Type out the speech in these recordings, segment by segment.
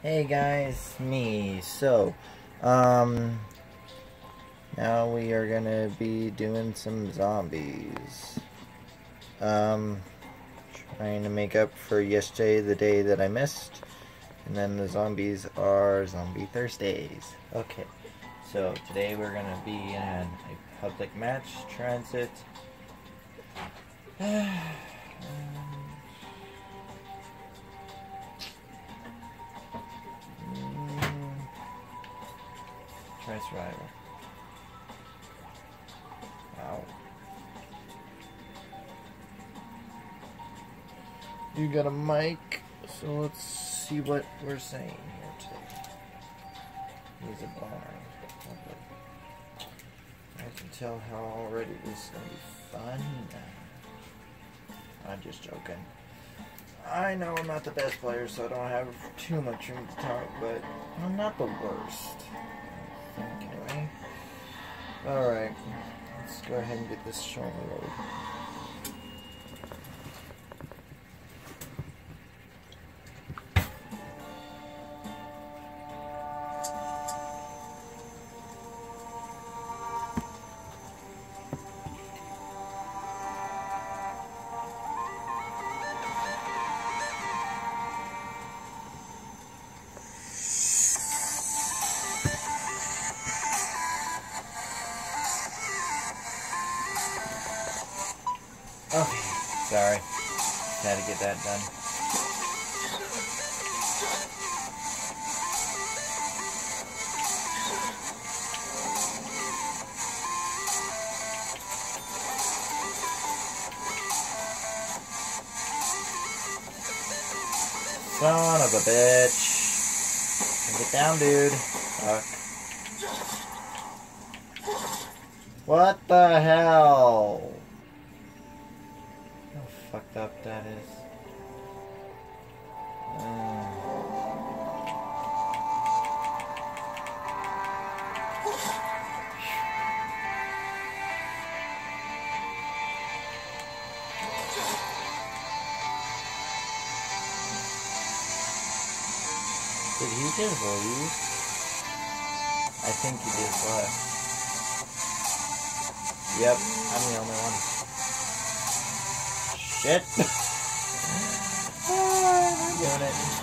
Hey guys, me. Now we are gonna be doing some zombies. Trying to make up for yesterday, the day that I missed. And then the zombies are Zombie Thursdays. Okay, so today we're gonna be in a public match, transit. Try survival. Wow. You got a mic, so let's see what we're saying here today. He's a barn. Lovely. I can tell how already this is gonna be fun. I'm just joking. I know I'm not the best player, so I don't have too much room to talk, but I'm not the worst. I think, anyway. Alright, let's go ahead and get this show on the road. Okay, sorry. Had to get that done. Son of a bitch. Get down, dude. Fuck. What the hell? How fucked up that is. Did he just leave? I think he just left. Yep, I'm the only one. Shit! I'm doing it.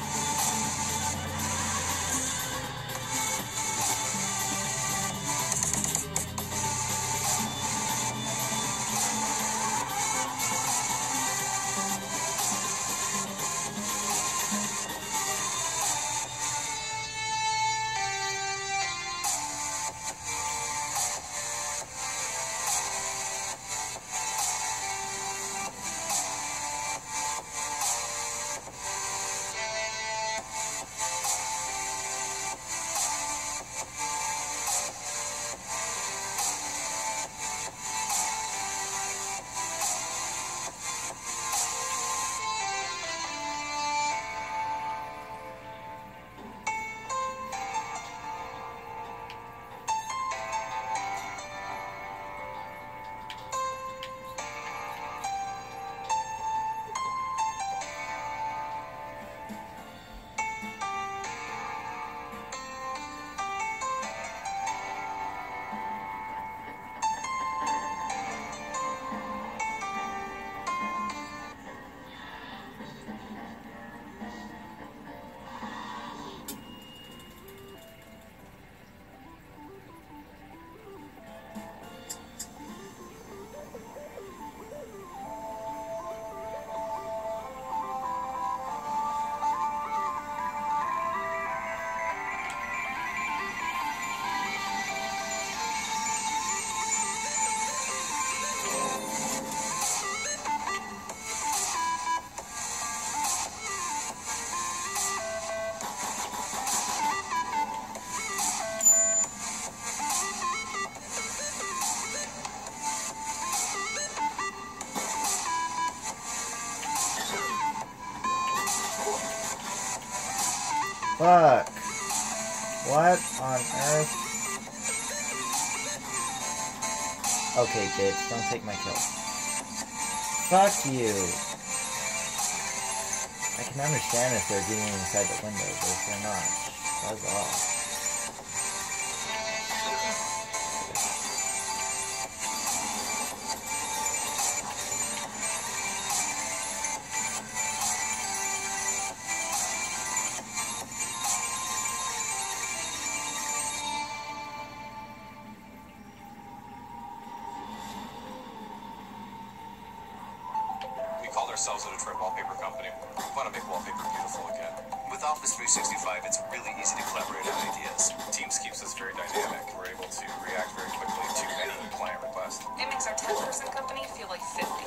Fuck. What on earth? Okay, bitch, don't take my kill. Fuck you. I can understand if they're getting inside the window, but if they're not, buzz off. Ourselves a Detroit wallpaper company. We want to make wallpaper beautiful again. With Office 365, it's really easy to collaborate on ideas. Teams keeps us very dynamic. We're able to react very quickly to any client request. It makes our 10-person company feel like 50.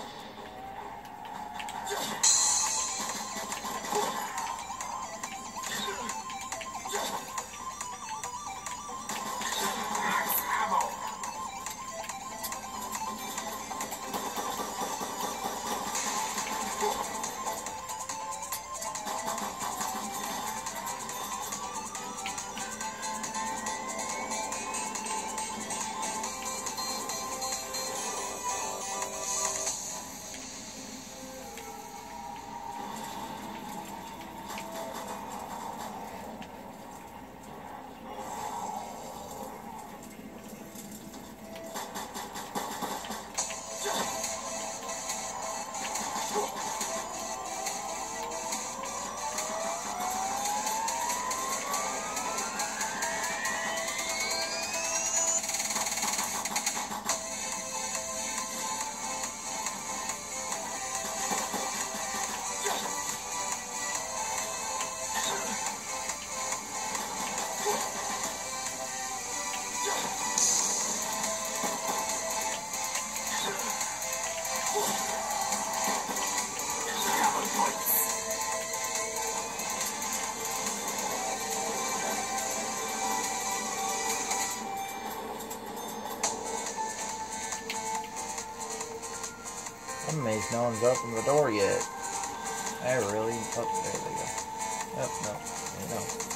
I'm amazed no one's opened the door yet. I really... Oh, there they go. Oh, no. There you go.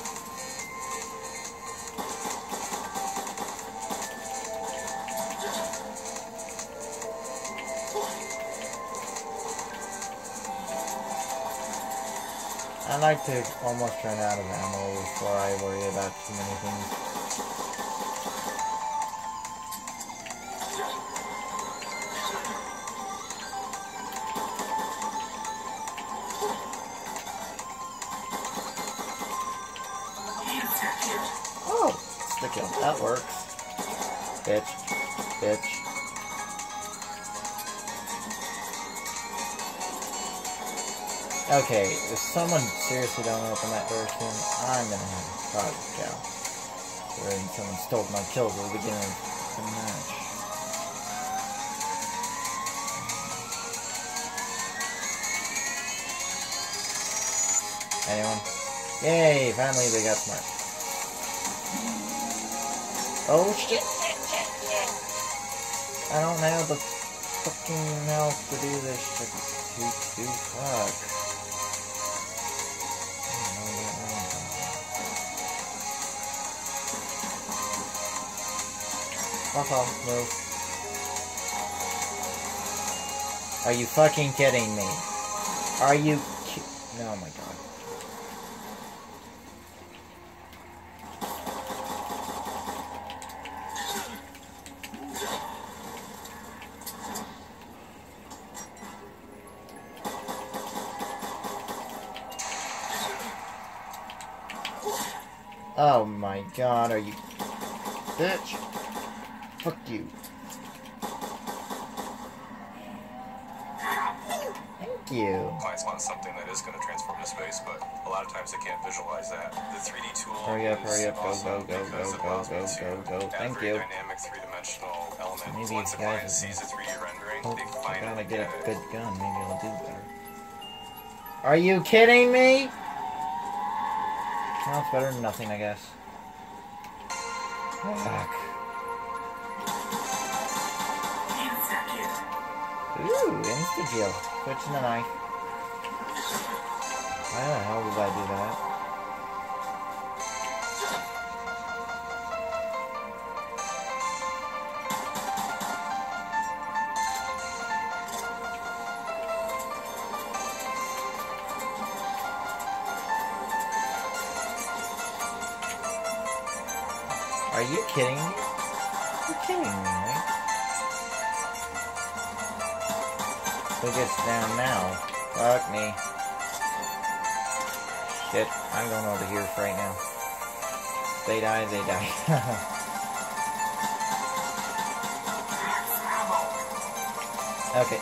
I like to almost run out of ammo before I worry about too many things. Oh, stick it. That works. Bitch. Bitch. Okay, if someone seriously don't open that door soon, I'm gonna have a project cow. Wherein someone stole my kills at the beginning of the match. Anyone? Yay! Finally they got smart. Oh shit! I don't have the fucking health to do this shit. Fuck. Fuck off, move. Are you fucking kidding me? Are you oh my god. Oh my god, are you... Bitch! Fuck you. Thank you. Clients want something that is going to transform the space, but a lot of times they can't visualize that. The 3D tool hurry up, is go, awesome go, because it go, allows go, me to go, go. add Thank very you. dynamic three-dimensional element. Maybe Once if the you client guys sees a 3D rendering, oh, they I finally gotta get get a it. good gun. Maybe I'll do better. Are you kidding me? Well, it's better than nothing, I guess. Fuck. Ooh, insta-kill. Switching the knife. Why the hell did I do that? Are you kidding me? You're kidding me, right? Who gets down now? Fuck me. Shit, I'm going over here right now. They die, they die. Okay.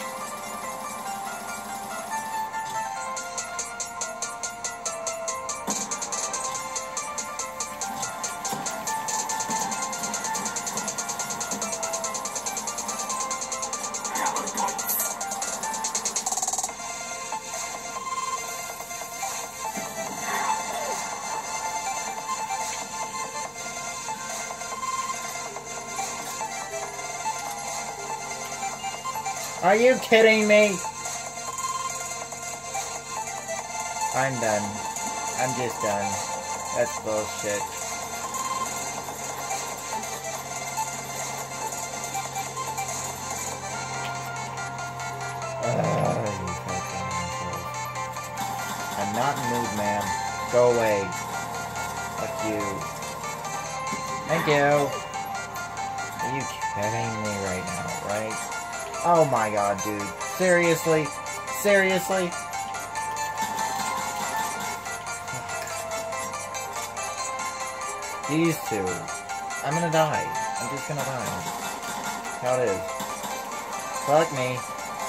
Are you kidding me? I'm done. I'm just done. That's bullshit. You fucking assholes. I'm not in the mood, man. Go away. Fuck you. Thank you. Are you kidding me right now, right? Oh my god, dude. Seriously? Seriously? These two. I'm gonna die. I'm just gonna die. How it is. Fuck me.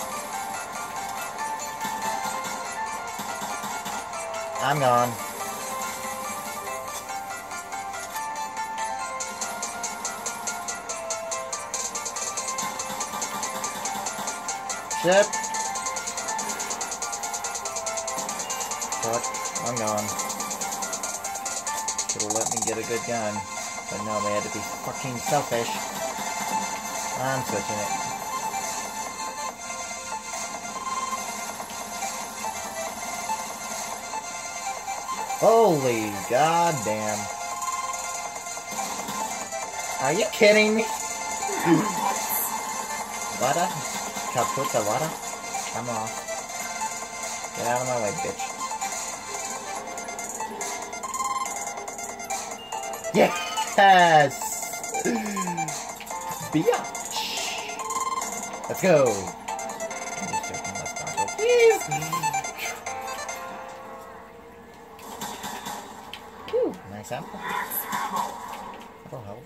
I'm gone. Shit. Fuck. I'm gone. Should've let me get a good gun. But no, they had to be fucking selfish. I'm switching it. Holy goddamn. Are you kidding me? Wada? Kaputa Wada? I'm off. Get out of my way, bitch. Yes! Biatch! Let's go! I'm just joking, let's not go. Please! Whew, nice apple. That'll help.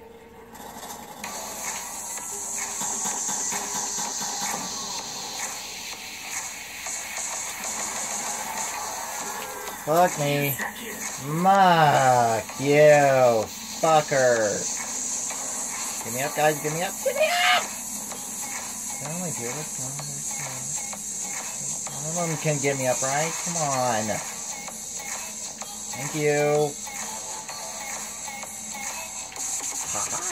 Fuck me. Muck you, fucker. Give me up, guys. Give me up. Give me up! Can I only do this? One of them can get me up, right? Come on. Thank you. Haha.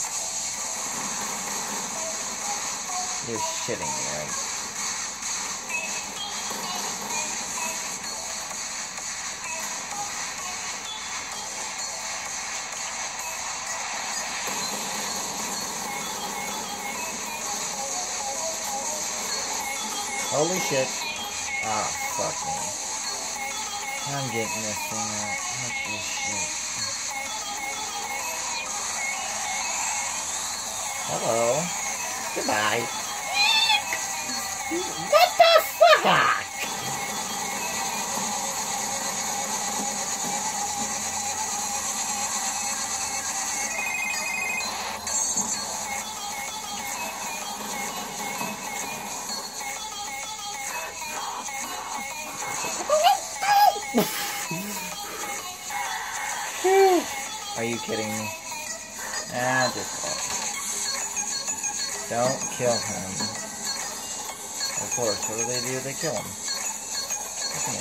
You're shitting me, right? Holy shit. Ah, fuck me. I'm getting this thing out. What this shit? Hello. Goodbye. What the fuck? Are you kidding me? Ah, just walk. Don't kill him. Of course, what do? They kill him. Come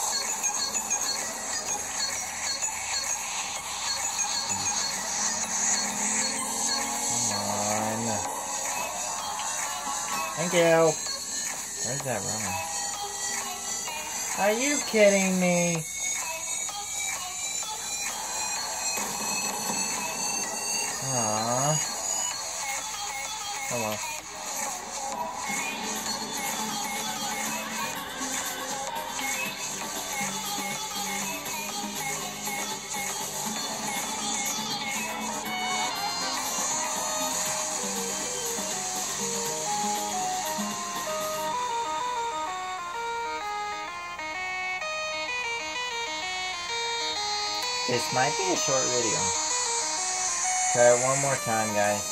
on. Thank you. Where's that runner? Are you kidding me? Aww. Oh well. This might be a short video. Try it one more time, guys.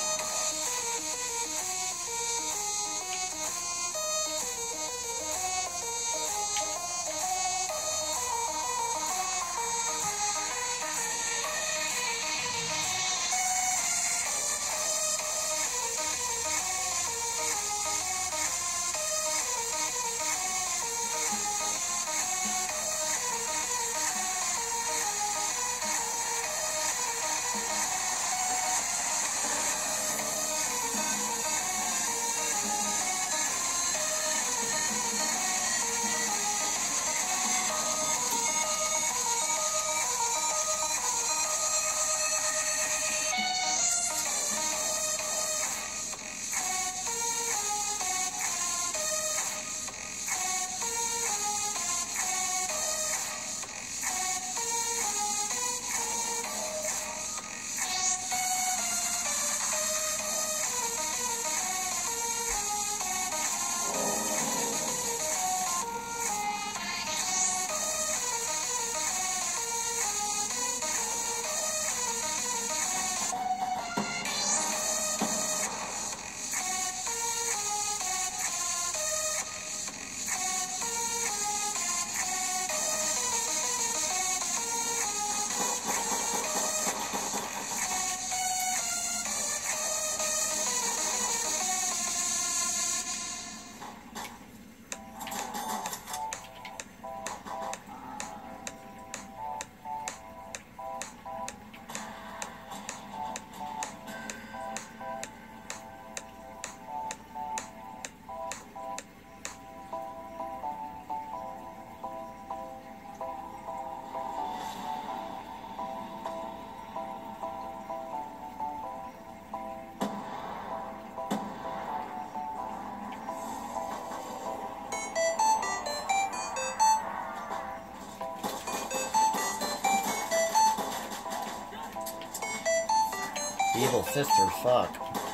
Evil sister, fuck.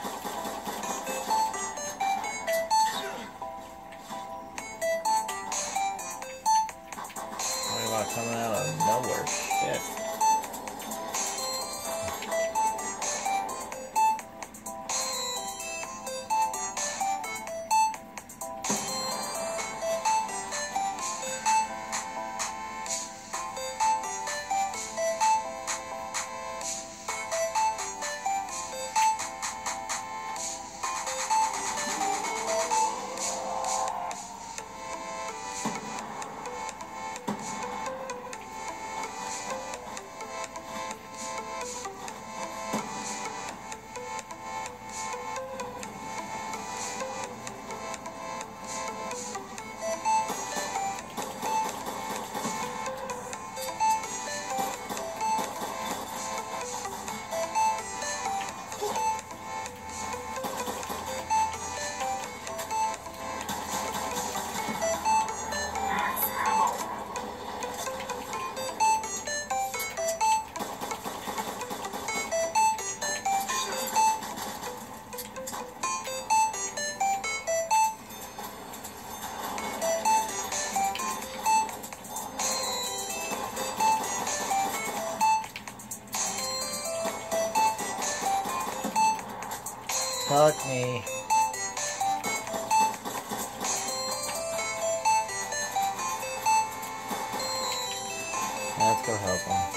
What about coming out of nowhere? Shit. Fuck me. Let's go help him.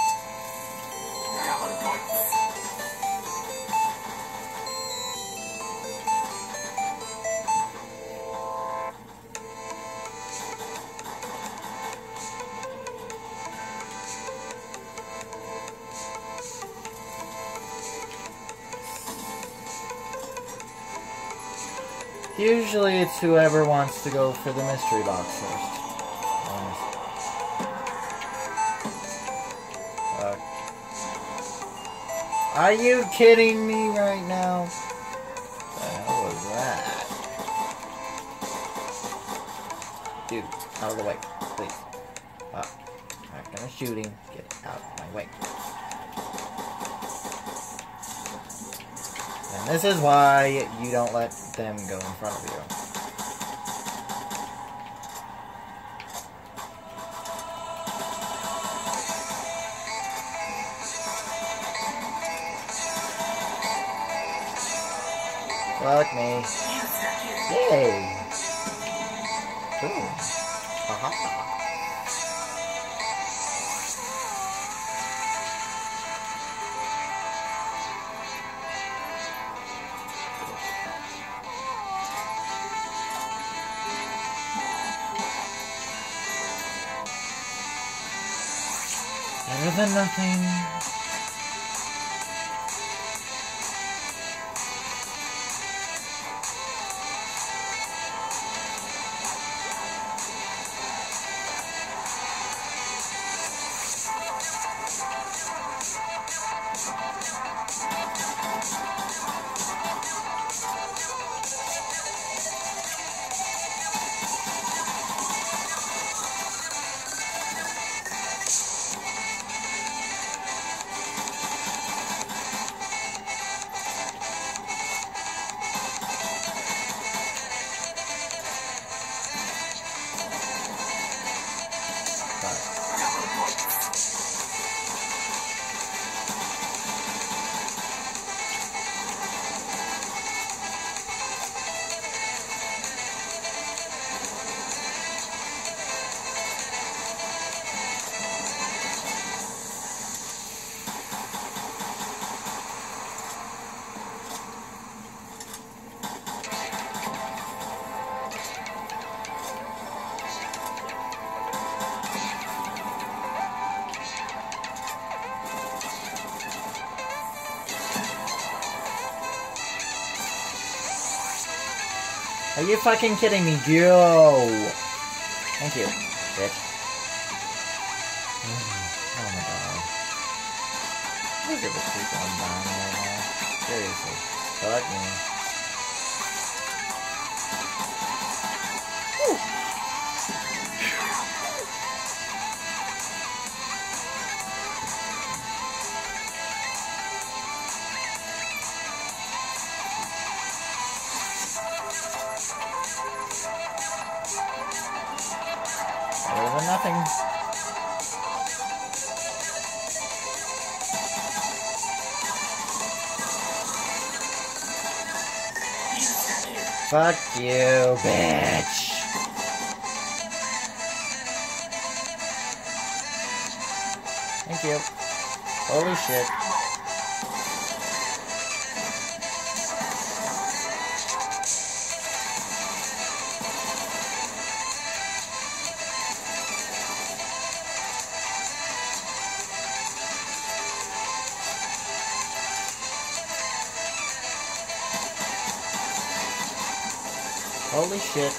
Usually it's whoever wants to go for the mystery box first. Are you kidding me right now? What the hell was that? Dude, out of the way, please. I'm not gonna shoot him. Get out of my way. And this is why you don't let them go in front of you. Fuck me. Yay! Ooh. Haha. Better than nothing. Are you fucking kidding me? Go! Thank you, bitch. Oh my god. Look at the people I'm dying right now. Seriously. Fuck me. Whew. Better than nothing. Fuck you, bitch. Thank you. Holy shit. Holy shit.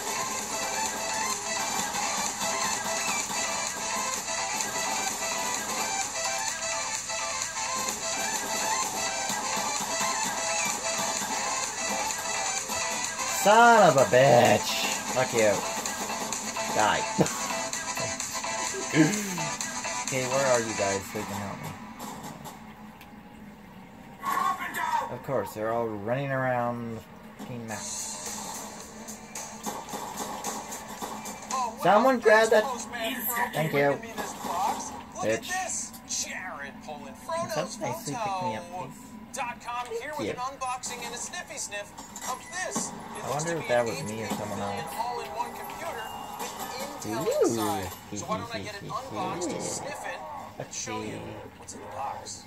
Son of a bitch. Fuck you. Die. Okay, where are you guys so you can help me? Of course, they're all running around the fucking map. Someone grab that. Thank you. Bitch. Something nicely pick me up, please. Here with an unboxing and a sniffy sniff of this. I wonder if that was me or someone else. All-in-one computer with Intel inside. So why don't I get it unboxed and sniff it and show you what's in the box.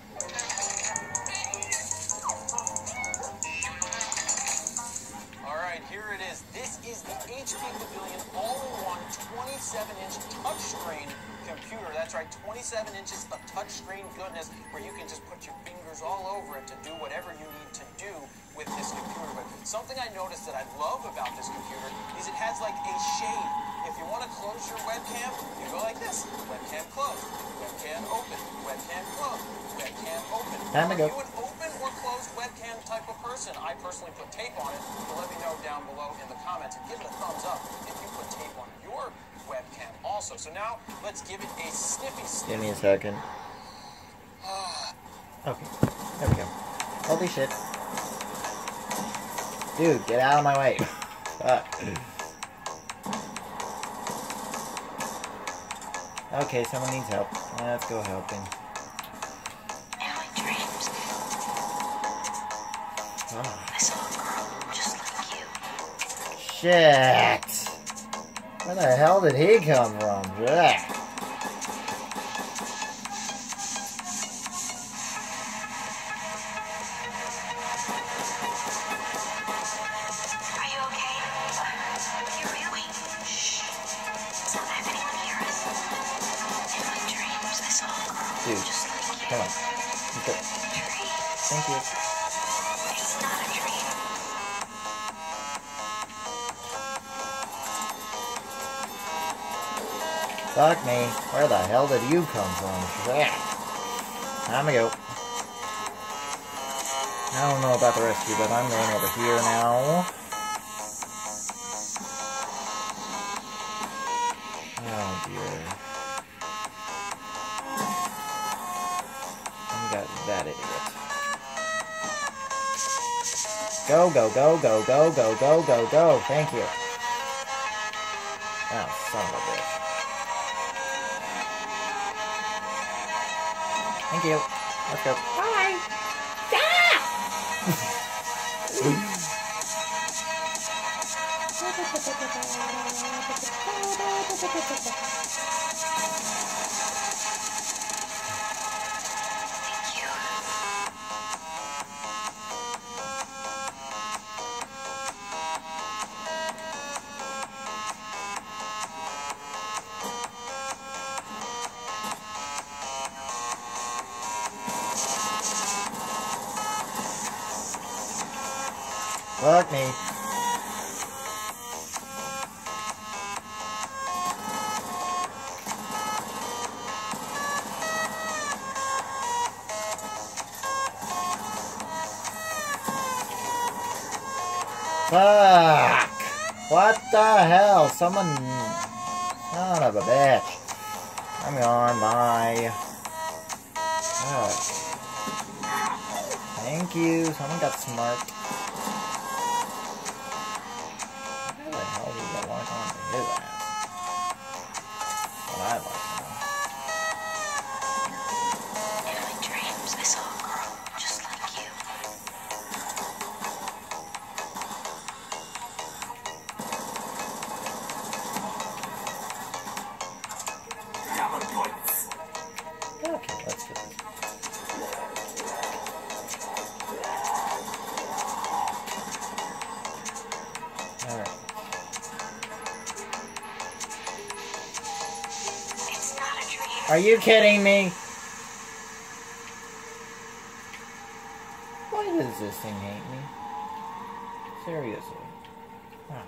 Alright, here it is. This is the HP Pavilion all-in-one 27-inch touchscreen computer. That's right, 27 inches of touchscreen goodness where you can just put your fingers all over it to do whatever you need to do with this computer. But something I noticed that I love about this computer is it has like a shade. If you want to close your webcam, you go like this. Webcam closed. Webcam open. Webcam closed. Webcam open. Time to go. Are you an open or closed webcam type of person? I personally put tape on it. So let me know down below in the comments and give it a thumbs up if you put tape on your webcam also. So now let's give it a sniffy sniff. Give me a second. Okay, there we go. Holy shit. Dude, get out of my way. Okay, someone needs help. Let's go helping. Now in dreams, I saw a girl just Shit. Where the hell did he come from? Ugh. Are you okay? You're really? Shh. It's not that anyone hear us. In my dreams, I saw a girl Dude, just like you. come on. Okay. Dream. Thank you. It's not a dream. Fuck me. Where the hell did you come from? Shit. Time to go. I don't know about the rest of you, but I'm going over here now. Oh dear. We got that idiot. Go, go, go, go, go, go, go, go, go. Thank you. Oh, son of a bitch. Thank you. Let's go. Bye. Thank you. Fuck me. Fuck! What the hell? Someone... Son of a bitch. I'm gone. Bye. Ugh. Thank you. Someone got smart. How the hell did that lock on to his ass? What I'd like to know. In my dreams, I saw a girl just like you. Okay, let's do this. Alright. It's not a dream. Are you kidding me? Why does this thing hate me? Seriously. Ah.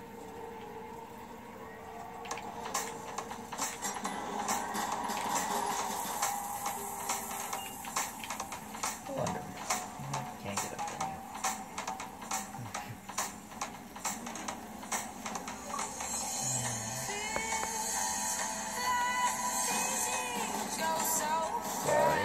I wonder. I can't get up there yet. Sorry.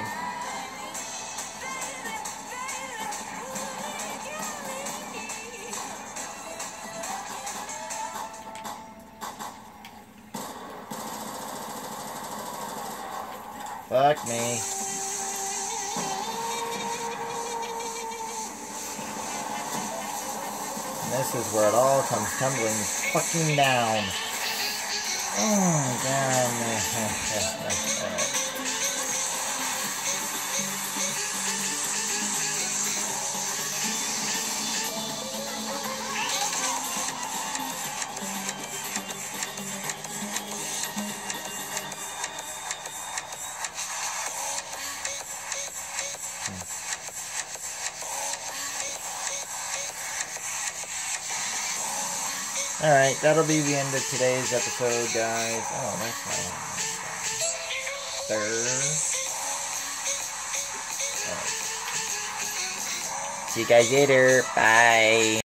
Fuck me. And this is where it all comes tumbling fucking down. Oh, damn. Alright, that'll be the end of today's episode, guys. Oh, that's not Alright. See you guys later. Bye.